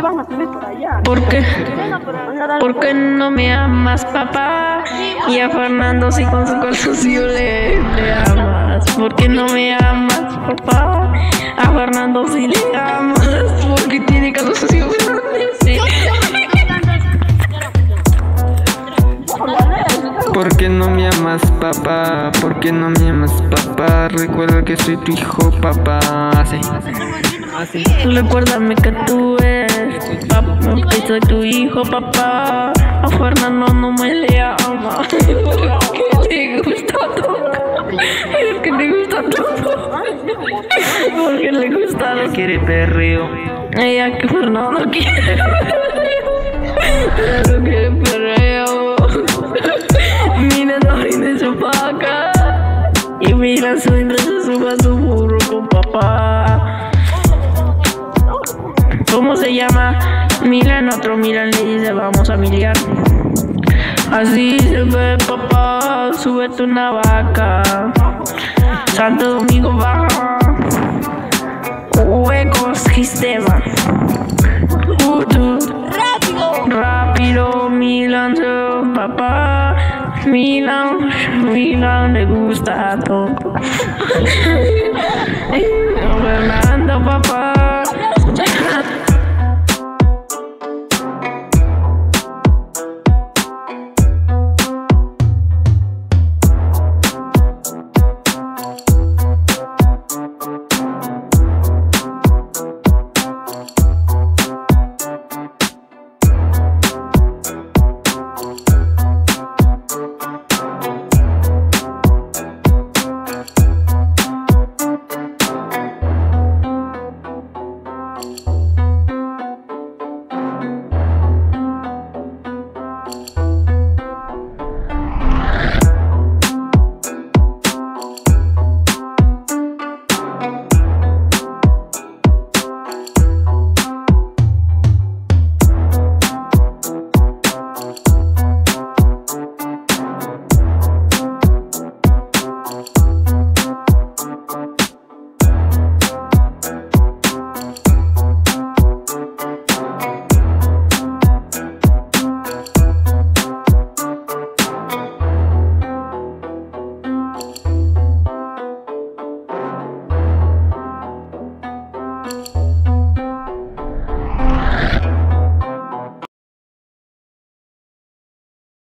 ¿Por qué? ¿Por qué no me amas, papá? Y a Fernando sí con su calzoncillo le amas. ¿Por qué no me amas, papá? A Fernando sí le amas. Porque tiene calzoncillo grande. Sí. ¿Por qué no me amas, papá? ¿Por qué no me amas, papá? Recuerda que soy tu hijo, papá. Así. Recuérdame que tú eres papá, que soy tu hijo, papá. A Fernando no me le ama. Porque le gusta todo. Es que le gusta todo. Porque le gusta todo. Quiere perreo. Ella que Fernando quiere. Pero quiere perreo. Mira no viene su vaca. Y mira su se sube a su burro con papá. ¿Cómo se llama? Milan, otro Milan le dice vamos a miliar. Así se ve papá, súbete una vaca. Santo Domingo baja. Huecos sistema. Rápido Milan, papá. Milan le gusta todo. Fernando papá.